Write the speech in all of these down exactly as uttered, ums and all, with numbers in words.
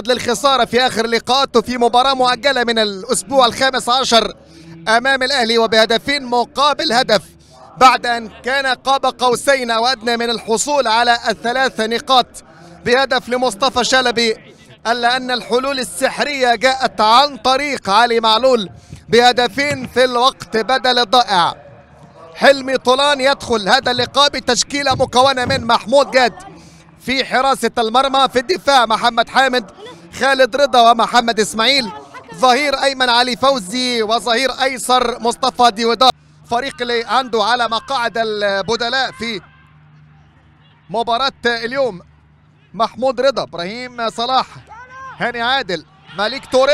تعرض للخسارة في آخر لقاءاته في مباراة مؤجلة من الأسبوع الخامس عشر أمام الأهلي وبهدفين مقابل هدف، بعد أن كان قاب قوسين أو أدنى من الحصول على الثلاث نقاط بهدف لمصطفى شلبي، إلا أن الحلول السحرية جاءت عن طريق علي معلول بهدفين في الوقت بدل الضائع. حلمي طولان يدخل هذا اللقاء بتشكيلة مكونة من محمود جاد في حراسة المرمى، في الدفاع محمد حامد، خالد رضا ومحمد إسماعيل، ظهير أيمن علي فوزي، وظهير أيسر مصطفى ديودار. فريق اللي عنده على مقاعد البدلاء في مباراة اليوم محمود رضا، إبراهيم صلاح، هاني عادل، مليك توريه،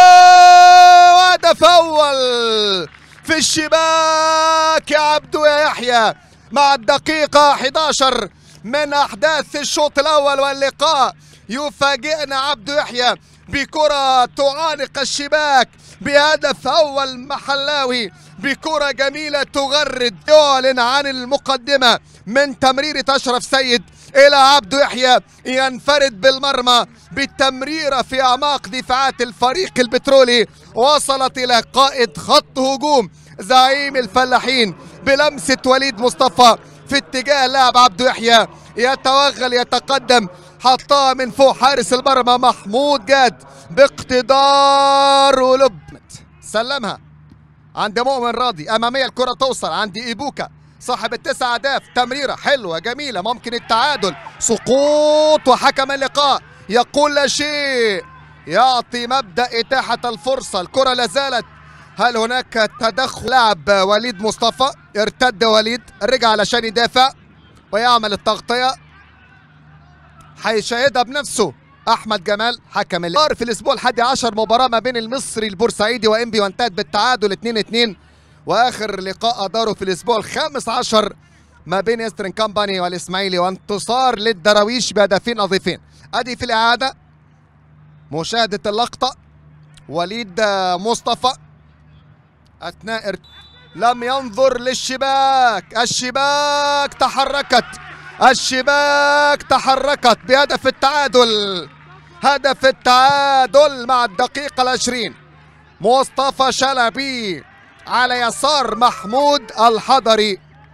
وهدف أول في الشباك يا عبدو يا يحيى مع الدقيقة أحد عشر من أحداث الشوط الأول واللقاء. يفاجئنا عبدو يحيى بكرة تعانق الشباك بهدف أول محلاوي، بكرة جميلة تغرد. يعلن عن المقدمة من تمريرة أشرف سيد إلى عبدو يحيى، ينفرد بالمرمى بالتمريرة في أعماق دفاعات الفريق البترولي، وصلت إلى قائد خط هجوم زعيم الفلاحين بلمسة وليد مصطفى في اتجاه اللاعب عبدو يحيى، يتوغل يتقدم، حطها من فوق حارس المرمى محمود جاد باقتدار ولب، سلمها عند مؤمن راضي، أمامية الكرة توصل عند إيبوكا صاحب التسع أهداف، تمريرة حلوة جميلة ممكن التعادل، سقوط، وحكم اللقاء يقول لا شيء، يعطي مبدأ إتاحة الفرصة. الكرة لازالت، هل هناك تدخل؟ لاعب وليد مصطفى، ارتد وليد، رجع علشان يدافع ويعمل التغطية، هيشاهدها بنفسه احمد جمال حكم اللقاء. في الاسبوع الحادي عشر مباراة ما بين المصري البورسعيدي وانبي وانتهت بالتعادل اتنين اتنين، واخر لقاء اداره في الاسبوع الخامس عشر ما بين ايسترن كامباني والاسماعيلي، وانتصار للدراويش بهدفين نظيفين. ادي في الاعادة مشاهدة اللقطة، وليد مصطفى اثناء لم ينظر للشباك، الشباك تحركت، الشباك تحركت بهدف التعادل، هدف التعادل مع الدقيقة العشرين. مصطفى شلبي على يسار محمود الحضري،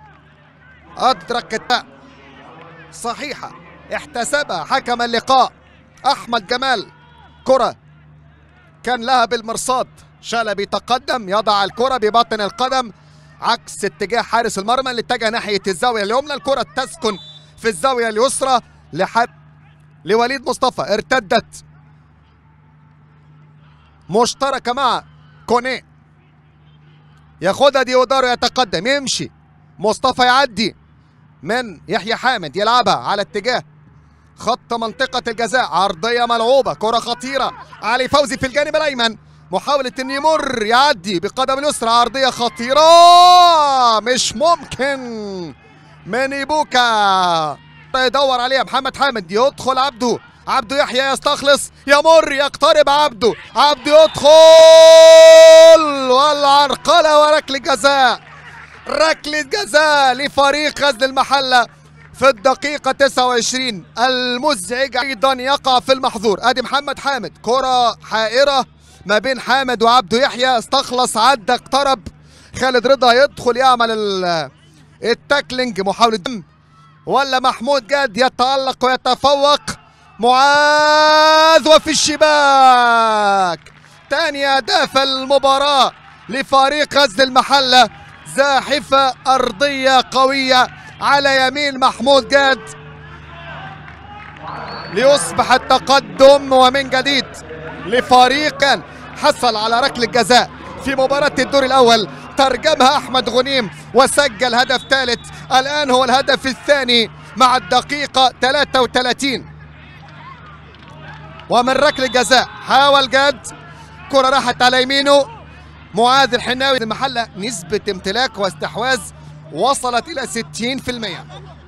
أدرك صحيحة احتسبها حكم اللقاء أحمد جمال، كرة كان لها بالمرصاد، شلبي تقدم يضع الكرة بباطن القدم عكس اتجاه حارس المرمى اللي اتجه ناحية الزاوية اليمنى، الكرة تسكن في الزاوية اليسرى لحد لوليد مصطفى، ارتدت مشتركة مع كوني، ياخدها ديودار يتقدم، يمشي مصطفى، يعدي من يحيى حامد، يلعبها على اتجاه خط منطقة الجزاء، عرضية ملعوبة، كرة خطيرة، علي فوزي في الجانب الأيمن، محاولة ان يمر، يعدي بقدم اليسرى، عرضية خطيرة مش ممكن من إيبوكا، يدور عليها محمد حامد، يدخل عبده، عبده يحيى يستخلص، يمر، يقترب عبده، عبده يدخل، والعرقلة وركلة جزاء، ركلة جزاء لفريق غزل المحلة في الدقيقة تسعة وعشرين. المزعج أيضا يقع في المحظور، ادي محمد حامد، كرة حائرة ما بين حامد وعبده يحيى، استخلص، عدى، اقترب، خالد رضا يدخل يعمل التاكلينج، محاولة دم، ولا محمود جاد يتألق ويتفوق، معاذ وفي الشباك، ثاني أهداف المباراة لفريق غزل المحلة، زاحفة أرضية قوية على يمين محمود جاد ليصبح التقدم ومن جديد لفريق حصل على ركلة جزاء في مباراة الدور الأول، ترجمها أحمد غنيم وسجل هدف ثالث، الآن هو الهدف الثاني مع الدقيقة ثلاثة وثلاثين، ومن ركلة جزاء حاول جاد، كرة راحت على يمينه، معاذ الحناوي، المحلة نسبة امتلاك واستحواذ وصلت إلى ستين بالمئة.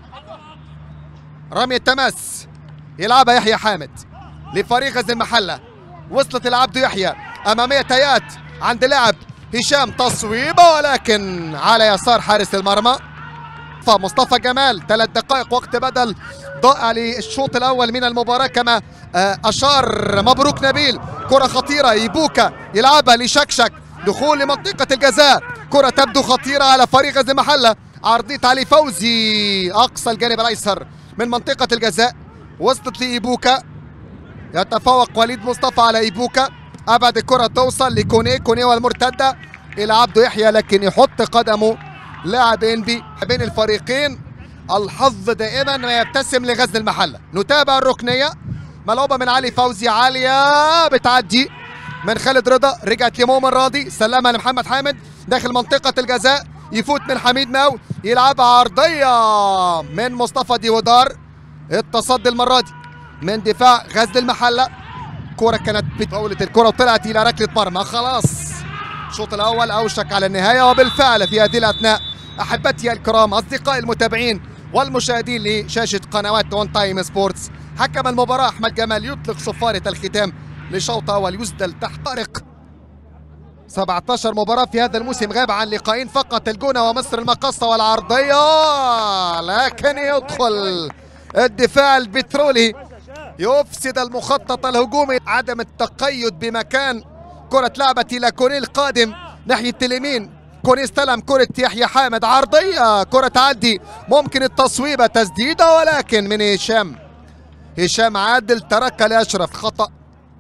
رمية تماس يلعبها يحيى حامد لفريق غزل المحلة، وصلت لعبده يحيى، أمامية تيات عند لاعب هشام، تصويبة ولكن على يسار حارس المرمى. مصطفى مصطفى جمال. ثلاث دقائق وقت بدل ضائع للشوط الاول من المباراه كما اشار مبروك نبيل. كره خطيره ايبوكا يلعبها لشكشك، دخول لمنطقه الجزاء، كره تبدو خطيره على فريق غزل المحله. عرضيه علي فوزي اقصى الجانب الايسر من منطقه الجزاء، وصلت لايبوكا، يتفوق وليد مصطفى على ايبوكا. ابعد الكره توصل لكوني، كوني والمرتده الى عبده يحيى، لكن يحط قدمه لاعب انبي. بين الفريقين الحظ دائما ما يبتسم لغزل المحله. نتابع الركنيه ملعوبه من علي فوزي، عاليه بتعدي من خالد رضا، رجعت لمؤمن راضي، سلمها لمحمد حامد داخل منطقه الجزاء، يفوت من حميد ماو، يلعبها عرضيه من مصطفى ديودار. التصدي المره دي من دفاع غزل المحله. كرة كانت بتفاولت الكرة وطلعت الى ركله مرمى. خلاص الشوط الاول اوشك على النهايه، وبالفعل في هذه الاثناء احبتي الكرام اصدقائي المتابعين والمشاهدين لشاشه قنوات اون تايم سبورتس، حكم المباراه احمد جمال يطلق صفاره الختام لشوط اول يسدل تحت طارق. سبعة عشر مباراه في هذا الموسم، غاب عن لقاءين فقط، الجونه ومصر المقصه، والعرضيه لكن يدخل الدفاع البترولي يفسد المخطط الهجومي. عدم التقيد بمكان، كرة لعبت إلى كوني القادم ناحية اليمين، كوني استلم كرة يحيى حامد، عرضية كرة تعدي، ممكن التصويبة، تسديدة ولكن من هشام هشام عادل تركها لأشرف، خطأ.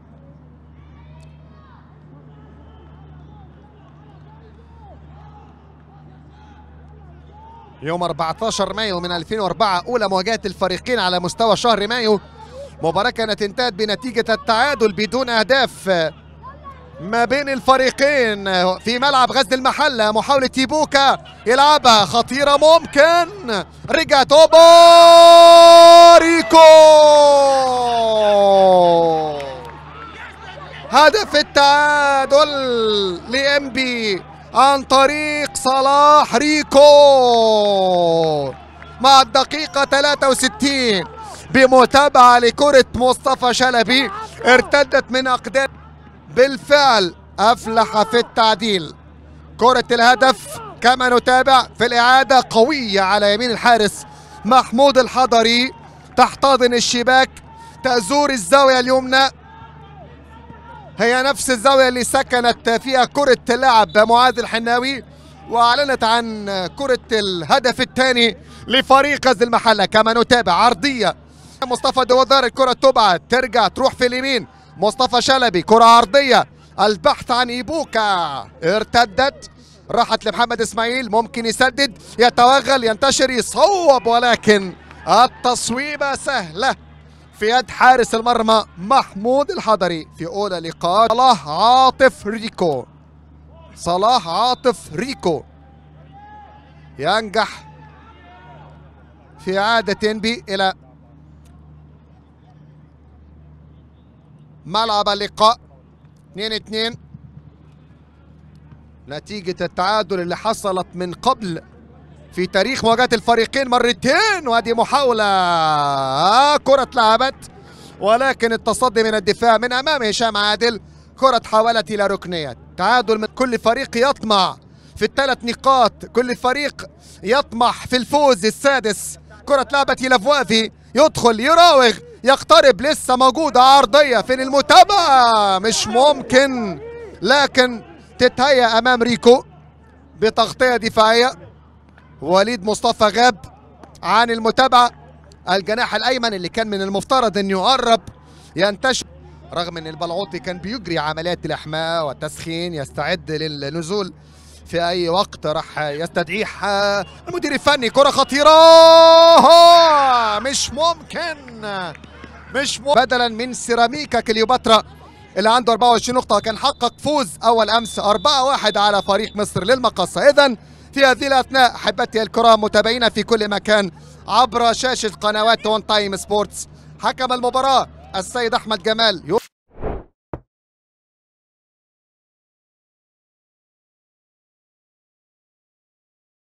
يوم أربعة عشر مايو من ألفين وأربعة أولى مواجهات الفريقين على مستوى شهر مايو. مباراة كانت انتهت بنتيجة التعادل بدون أهداف ما بين الفريقين في ملعب غزل المحلة. محاولة ايبوكا يلعبها خطيرة، ممكن رجعت اوبا ريكو، هدف التعادل لإنبي عن طريق صلاح ريكو مع الدقيقة ثلاثة وستين بمتابعة لكرة مصطفى شلبي ارتدت من أقدام. بالفعل أفلح في التعديل. كرة الهدف كما نتابع في الإعادة قوية على يمين الحارس محمود الحضري، تحتضن الشباك، تزور الزاوية اليمنى، هي نفس الزاوية اللي سكنت فيها كرة اللاعب معاذ الحناوي، وأعلنت عن كرة الهدف الثاني لفريق غزل المحلة. كما نتابع عرضية مصطفى ديودار، الكرة تبعد ترجع تروح في اليمين، مصطفى شلبي كرة عرضية، البحث عن ايبوكا، ارتدت راحت لمحمد اسماعيل، ممكن يسدد، يتوغل، ينتشر، يصوب، ولكن التصويبة سهلة في يد حارس المرمى محمود الحضري. في أولى لقاء صلاح عاطف ريكو، صلاح عاطف ريكو ينجح في إعادة إنبي إلى ملعب اللقاء. اثنين اثنين نتيجة التعادل اللي حصلت من قبل في تاريخ مواجهة الفريقين مرتين، وهذه محاولة آه كرة اتلعبت ولكن التصدي من الدفاع من أمام هشام عادل، كرة تحولت إلى ركنية. تعادل من كل فريق يطمع في الثلاث نقاط، كل فريق يطمح في الفوز السادس. كرة اتلعبت إلى فوافي، يدخل يراوغ يقترب، لسه موجودة عرضية، فين المتابعة؟ مش ممكن، لكن تتهيأ أمام ريكو بتغطية دفاعية. وليد مصطفى غاب عن المتابعة، الجناح الأيمن اللي كان من المفترض أن يقرب ينتشر، رغم أن البلعوطي كان بيجري عمليات الإحماء والتسخين، يستعد للنزول في أي وقت راح يستدعيه المدير الفني. كرة خطيرة، مش ممكن مش ممكن. بدلا من سيراميكا كليوباترا اللي عنده أربعة وعشرين نقطة وكان حقق فوز أول أمس أربعة واحد على فريق مصر للمقصة. إذن في هذه الأثناء أحبتي الكرام متابعينا في كل مكان عبر شاشة قنوات اون تايم سبورتس، حكم المباراة السيد أحمد جمال.